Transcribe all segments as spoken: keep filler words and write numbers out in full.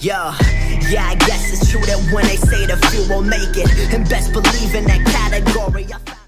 Yeah, yeah, I guess it's true that when they say the few will make it, and best believe in that category.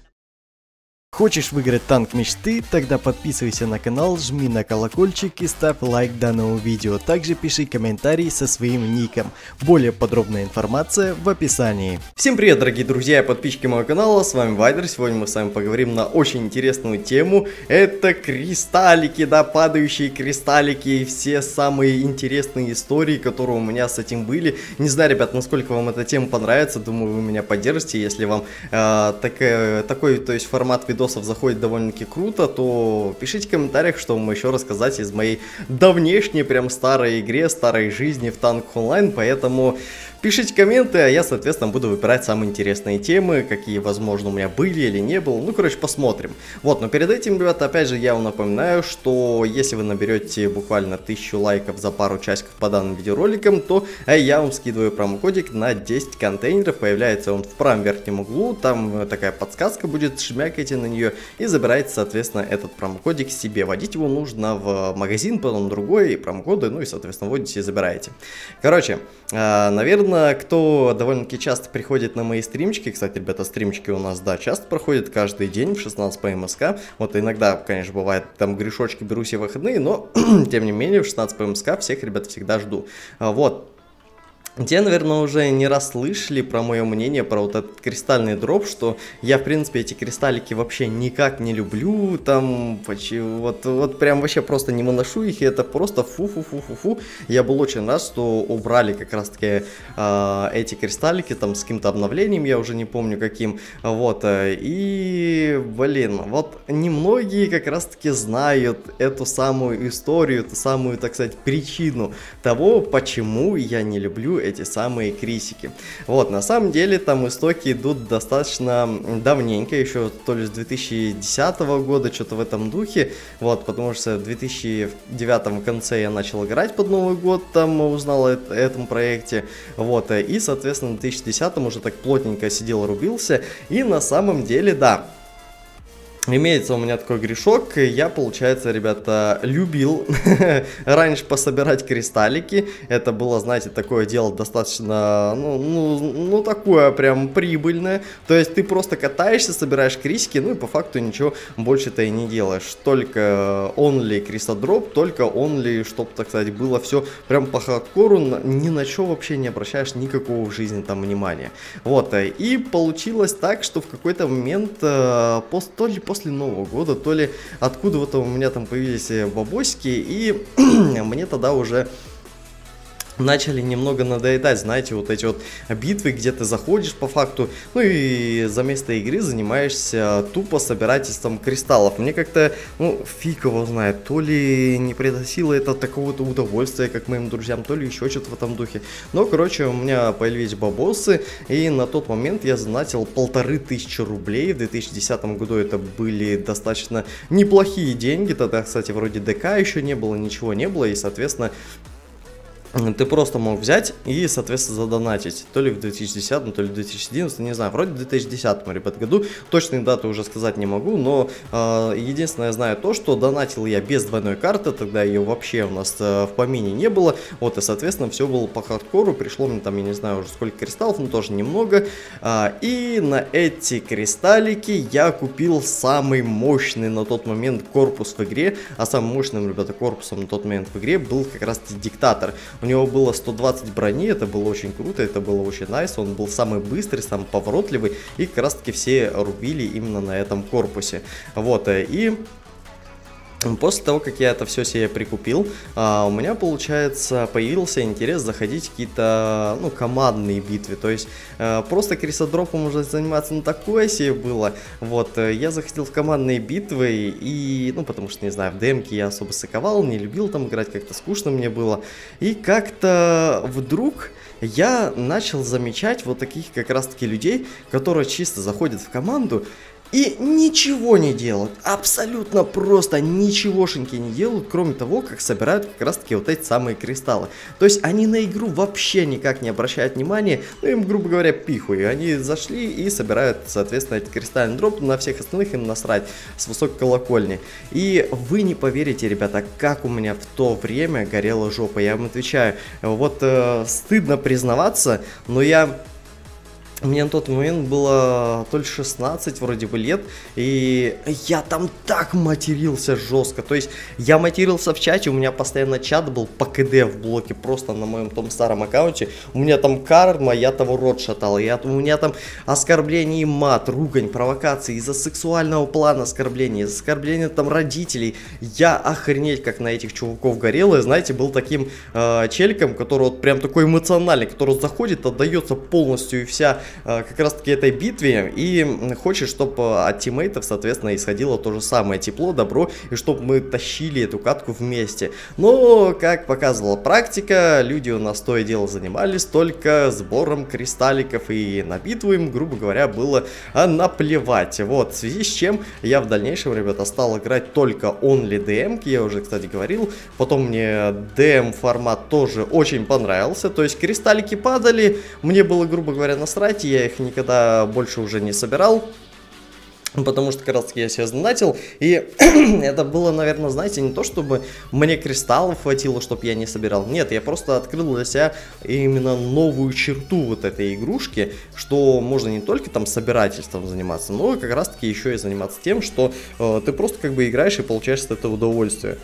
Хочешь выиграть танк мечты? Тогда подписывайся на канал, жми на колокольчик и ставь лайк данному видео. Также пиши комментарий со своим ником. Более подробная информация в описании. Всем привет, дорогие друзья и подписчики моего канала, с вами Вайдер. Сегодня мы с вами поговорим на очень интересную тему. Это кристаллики, да, падающие кристаллики и все самые интересные истории, которые у меня с этим были. Не знаю, ребят, насколько вам эта тема понравится, думаю, вы меня поддержите. Если вам э, так, э, такой, то есть формат видео заходит довольно-таки круто, то пишите в комментариях, что вам еще рассказать из моей давнешней, прям старой игре, старой жизни в Танк Онлайн, поэтому пишите комменты, а я, соответственно, буду выбирать самые интересные темы, какие, возможно, у меня были или не было, ну, короче, посмотрим. Вот, но перед этим, ребята, опять же, я вам напоминаю, что если вы наберете буквально тысячу лайков за пару часиков по данным видеороликам, то я вам скидываю промокодик на десять контейнеров, появляется он в правом верхнем углу, там такая подсказка будет, жмякайте на нее и забирайте, соответственно, этот промокодик себе. Вводить его нужно в магазин, потом другой, промокоды, ну и, соответственно, вводите и забираете. Короче, наверное, кто довольно-таки часто приходит на мои стримчики, кстати, ребята, стримчики у нас, да, часто проходят каждый день в шестнадцать по МСК, вот иногда, конечно, бывает, там грешочки, беру себе выходные, но, тем не менее, в шестнадцать по МСК всех, ребят, всегда жду. Вот. Те, наверное, уже не раз слышали про мое мнение, про вот этот кристальный дроп, что я, в принципе, эти кристаллики вообще никак не люблю, там, вот, вот прям вообще просто не выношу их, и это просто фу-фу-фу-фу-фу. Я был очень рад, что убрали как раз-таки э, эти кристаллики, там, с каким-то обновлением, я уже не помню каким, вот, и, блин, вот немногие как раз-таки знают эту самую историю, эту самую, так сказать, причину того, почему я не люблю эти самые крисики. Вот, на самом деле там истоки идут достаточно давненько, еще то ли с две тысячи десятого года, что-то в этом духе, вот, потому что в две тысячи девятом в конце я начал играть под Новый год, там узнал о этом проекте, вот, и, соответственно, в две тысячи десятом уже так плотненько сидел, рубился, и на самом деле, да, имеется у меня такой грешок, я, получается, ребята, любил раньше пособирать кристаллики, это было, знаете, такое дело достаточно, ну, ну, ну, такое прям прибыльное, то есть ты просто катаешься, собираешь крисики, ну и по факту ничего больше-то и не делаешь, только only крисодроп, только only, чтобы, так сказать, было все прям по хардкору, ни на что вообще не обращаешь никакого в жизни там внимания, вот, и получилось так, что в какой-то момент, пост, то ли после После Нового года, то ли откуда вот у меня там появились бабосики, и мне тогда уже начали немного надоедать, знаете, вот эти вот битвы, где ты заходишь по факту, ну и за место игры занимаешься тупо собирательством кристаллов. Мне как-то, ну, фиг его знает, то ли не приносило это такого-то удовольствия, как моим друзьям, то ли еще что-то в этом духе. Но, короче, у меня появились бабосы, и на тот момент я занатил полторы тысячи рублей. В две тысячи десятом году это были достаточно неплохие деньги, тогда, кстати, вроде ДК еще не было, ничего не было, и, соответственно, ты просто мог взять и, соответственно, задонатить. То ли в две тысячи десятом, то ли в две тысячи одиннадцатом, не знаю, вроде в две тысячи десятом, ребят, году. Точные даты уже сказать не могу, но э, единственное, я знаю то, что донатил я без двойной карты, тогда ее вообще у нас э, в помине не было. Вот, и, соответственно, все было по хардкору. Пришло мне там, я не знаю уже сколько кристаллов, но тоже немного. Э, и на эти кристаллики я купил самый мощный на тот момент корпус в игре. А самым мощным, ребята, корпусом на тот момент в игре был как раз диктатор. У него было сто двадцать брони, это было очень круто, это было очень найс, он был самый быстрый, самый поворотливый, и как раз таки все рубили именно на этом корпусе. Вот, и после того, как я это все себе прикупил, а, у меня, получается, появился интерес заходить в какие-то, ну, командные битвы. То есть, а, просто крисодропом уже заниматься, ну, такое себе было. Вот, я заходил в командные битвы, и, ну, потому что, не знаю, в демке я особо сыковал, не любил там играть, как-то скучно мне было. И как-то вдруг я начал замечать вот таких как раз-таки людей, которые чисто заходят в команду, и ничего не делают, абсолютно просто ничегошеньки не делают, кроме того, как собирают как раз таки вот эти самые кристаллы. То есть они на игру вообще никак не обращают внимания, ну им, грубо говоря, пихуй. Они зашли и собирают, соответственно, эти кристальные дропы, на всех остальных им насрать с высокой колокольни. И вы не поверите, ребята, как у меня в то время горела жопа. Я вам отвечаю, вот э, стыдно признаваться, но я... Мне на тот момент было только шестнадцать вроде бы лет, и я там так матерился жестко. То есть я матерился в чате, у меня постоянно чат был по КД в блоке, просто на моем том старом аккаунте. У меня там карма, я того рот шатал, я, у меня там оскорбление и мат, ругань, провокации из-за сексуального плана оскорбления, из-за оскорбления там родителей. Я охренеть как на этих чуваков горел, и знаете, был таким э, челиком, который вот прям такой эмоциональный, который заходит, отдается полностью и вся как раз таки этой битве, и хочет, чтобы от тиммейтов, соответственно, исходило то же самое тепло, добро, и чтобы мы тащили эту катку вместе. Но, как показывала практика, люди у нас то и дело занимались только сбором кристалликов, и на битву им, грубо говоря, было наплевать. Вот, в связи с чем я в дальнейшем, ребята, стал играть только only ди эм, я уже, кстати, говорил. Потом мне ди эм формат тоже очень понравился, то есть кристаллики падали, мне было, грубо говоря, насрать, я их никогда больше уже не собирал, потому что как раз таки я себя задонатил, и это было, наверное, знаете, не то, чтобы мне кристаллов хватило, чтобы я не собирал, нет, я просто открыл для себя именно новую черту вот этой игрушки, что можно не только там собирательством заниматься, но и как раз таки еще и заниматься тем, что э, ты просто как бы играешь и получаешь от этого удовольствие.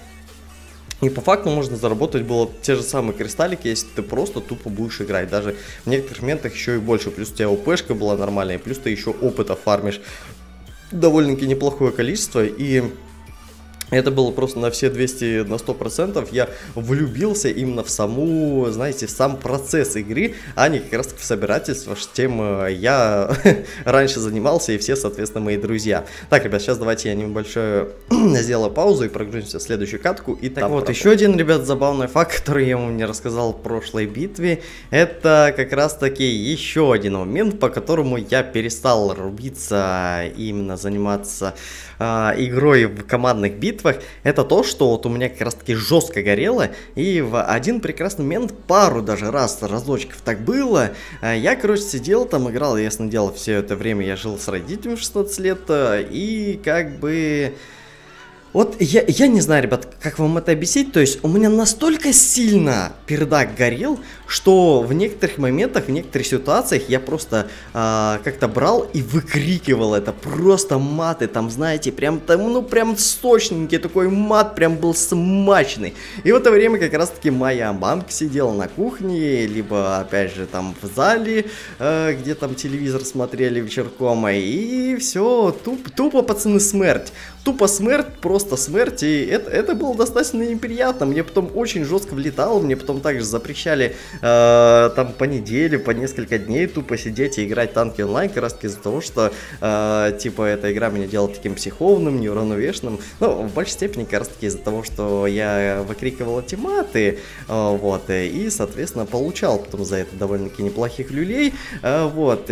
И по факту можно заработать было те же самые кристаллики, если ты просто тупо будешь играть. Даже в некоторых моментах еще и больше. Плюс у тебя ОПшка была нормальная, плюс ты еще опыта фармишь довольно-таки неплохое количество. И это было просто на все двести, на сто процентов. Я влюбился именно в саму, знаете, в сам процесс игры, а не как раз в собирательство, чем я раньше занимался и все, соответственно, мои друзья. Так, ребят, сейчас давайте я небольшую сделаю паузу и прогрузимся в следующую катку. И так вот, еще один, ребят, забавный факт, который я вам не рассказал в прошлой битве, это как раз таки еще один момент, по которому я перестал рубиться, именно заниматься э, игрой в командных битвах. Это то, что вот у меня как раз таки жестко горело, и в один прекрасный момент, пару даже раз, разочков так было, я, короче, сидел там, играл, ясно дело, все это время я жил с родителями в шестнадцать лет, и как бы... Вот я, я не знаю, ребят, как вам это объяснить, то есть у меня настолько сильно пердак горел, что в некоторых моментах, в некоторых ситуациях я просто э, как-то брал и выкрикивал это, просто маты, там, знаете, прям там, ну, прям сочненький такой мат, прям был смачный. И в это время как раз-таки моя мамка сидела на кухне, либо, опять же, там в зале, э, где там телевизор смотрели вечерком, и все, туп, тупо, пацаны, смерть. Тупо смерть, просто смерть, и это, это было достаточно неприятно, мне потом очень жестко влетало, мне потом также запрещали э, там по неделе, по несколько дней тупо сидеть и играть танки онлайн, как раз таки из-за того, что э, типа эта игра меня делала таким психованным, неуравновешенным, ну, в большей степени как раз таки из-за того, что я выкрикивал эти маты, э, вот, и, соответственно, получал потом за это довольно-таки неплохих люлей, э, вот,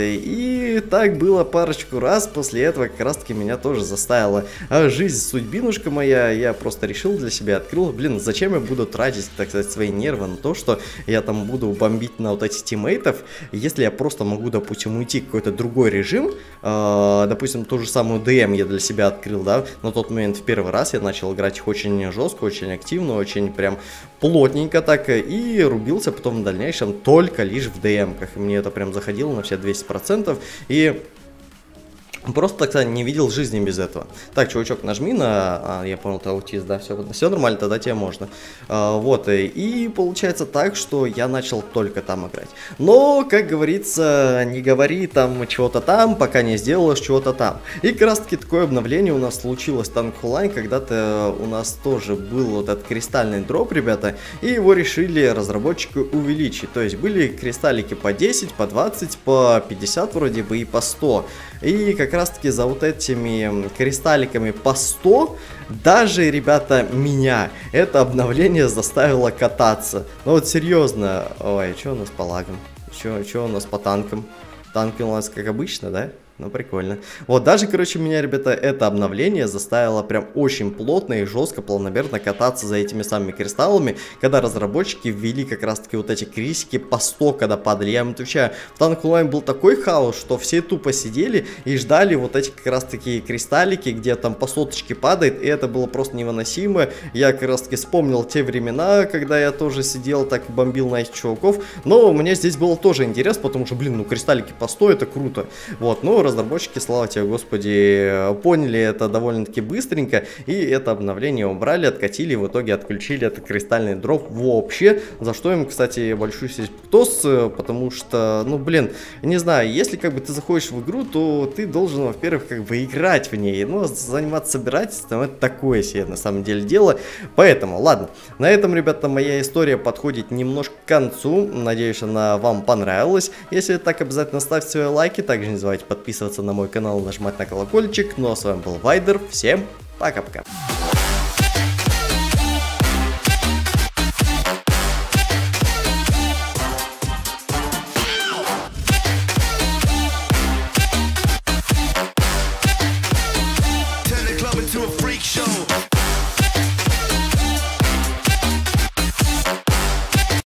и так было парочку раз, после этого как раз таки меня тоже заставило жизнь, судьбинушка моя, я просто решил для себя, открыл, блин, зачем я буду тратить, так сказать, свои нервы на то, что я там буду бомбить на вот этих тиммейтов, если я просто могу, допустим, уйти в какой-то другой режим, э, допустим, ту же самую ди эм я для себя открыл, да, на тот момент в первый раз я начал играть их очень жестко, очень активно, очень прям плотненько так, и рубился потом в дальнейшем только лишь в ди эм-ках, и мне это прям заходило на все двести процентов, и... Просто, так сказать, не видел жизни без этого. Так, чувачок, нажми на... А, я понял, ты аутист, да, все, все нормально, тогда тебе можно. А, вот, и получается так, что я начал только там играть. Но, как говорится, не говори там чего-то там, пока не сделаешь чего-то там. И как раз таки такое обновление у нас случилось в Tank Online, когда-то у нас тоже был вот этот кристальный дроп, ребята, и его решили разработчики увеличить. То есть были кристаллики по десять, по двадцать, по пятьдесят вроде бы и по сто. И как раз таки за вот этими кристалликами по сто, даже, ребята, меня это обновление заставило кататься. Ну вот серьезно, ой, что у нас по лагам? Что у нас по танкам? Танки у нас как обычно, да? Ну, прикольно. Вот, даже, короче, меня, ребята, это обновление заставило прям очень плотно и жестко, планомерно кататься за этими самыми кристаллами, когда разработчики ввели как раз-таки вот эти крисики по сто, когда падали. Я вам отвечаю, в Танк Онлайн был такой хаос, что все тупо сидели и ждали вот эти как раз-таки кристаллики, где там по соточке падает, и это было просто невыносимо. Я как раз-таки вспомнил те времена, когда я тоже сидел, так бомбил на этих чуваков, но мне здесь было тоже интересно, потому что, блин, ну кристаллики по сто, это круто. Вот, но разработчики, слава тебе, господи, поняли это довольно-таки быстренько, и это обновление убрали, откатили, и в итоге отключили этот кристальный дроп вообще, за что им, кстати, большой респектос, потому что, ну, блин, не знаю, если как бы ты заходишь в игру, то ты должен, во-первых, как бы играть в ней, ну, заниматься собирательством, это такое себе, на самом деле, дело, поэтому, ладно, на этом, ребята, моя история подходит немножко к концу, надеюсь, она вам понравилась, если так, обязательно ставьте свои лайки, также не забывайте подписываться на мой канал, нажимать на колокольчик. Ну а с вами был Вайдер. Всем пока-пока.